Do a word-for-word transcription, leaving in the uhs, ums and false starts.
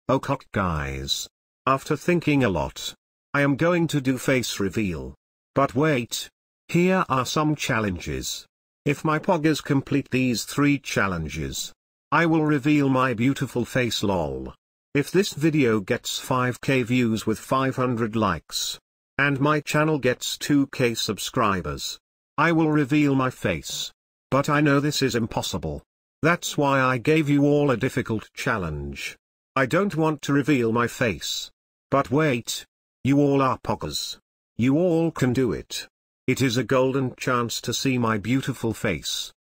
Okay guys. After thinking a lot, I am going to do face reveal. But wait. Here are some challenges. If my poggers complete these three challenges, I will reveal my beautiful face lol. If this video gets five K views with five hundred likes, and my channel gets two K subscribers, I will reveal my face. But I know this is impossible. That's why I gave you all a difficult challenge. I don't want to reveal my face. But wait. You all are poggers. You all can do it. It is a golden chance to see my beautiful face.